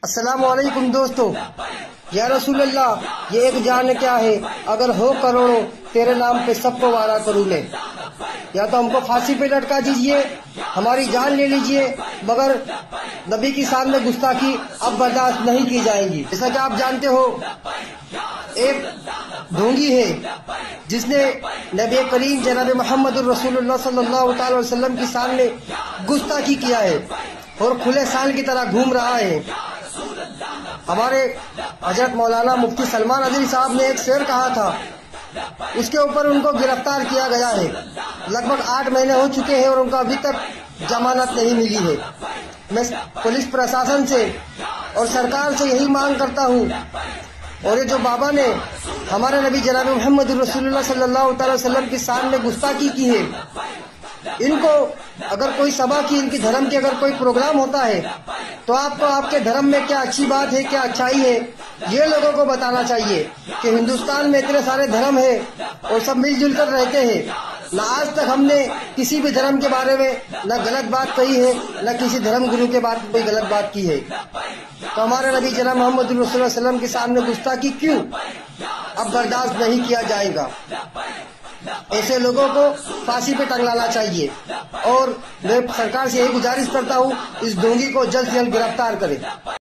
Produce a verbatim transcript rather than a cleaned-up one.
السلام علیکم دوستو، یا رسول اللہ یہ ایک جان کیا ہے، اگر ہو کروڑوں تیرے نام پہ سب کو وعدہ کروں میں۔ یا تو ہم کو پھانسی پہ لٹکا دیجئے، ہماری جان لے لیجئے، مگر نبی کی سامنے گستاخی اب برداشت نہیں کی جائیں گی۔ جیسا کہ آپ جانتے ہو، ایک ڈھونگی ہے جس نے نبی کریم جناب محمد الرسول اللہ صلی اللہ تعالی وسلم کی سامنے گستاخی کیا ہے اور کھلے سال کی طرح گھوم رہا ہے۔ ہمارے حضرت مولانا مفتی سلمان عزیز صاحب نے ایک شعر کہا تھا، اس کے اوپر ان کو گرفتار کیا گیا ہے۔ لگ بھگ آٹھ مہینے ہو چکے ہیں اور ان کو ابھی تک ضمانت نہیں ملی ہے۔ میں پولیس پرشاسن سے اور سرکار سے یہی مانگ کرتا ہوں، اور یہ جو بابا نے ہمارے نبی جناب محمد رسول اللہ صلی اللہ تعالی وسلم کے سامنے گستاخی کی ہے، ان کو اگر کوئی سبھا کی، ان کی دھرم کی اگر کوئی پروگرام ہوتا ہے تو آپ کو آپ کے دھرم میں کیا اچھی بات ہے، کیا اچھائی ہے، یہ لوگوں کو بتانا چاہیے کہ ہندوستان میں اتنے سارے دھرم ہیں اور سب مل جل کر رہتے ہیں۔ نہ آج تک ہم نے کسی بھی دھرم کے بارے میں نہ غلط بات کہی ہے، نہ کسی دھرم گرو کے بارے میں کوئی غلط بات کی ہے۔ تو ہمارے نبی جناب محمد رسول اللہ صلی اللہ علیہ وسلم کے سامنے گستاخی کیوں اب برداشت نہیں کیا جائے گا؟ ایسے لوگوں کو پھانسی پہ ٹنگانا چاہیے، اور میں سرکار سے یہی گزارش کرتا ہوں، اس ڈھونگی کو جلد سے جلد گرفتار کرے۔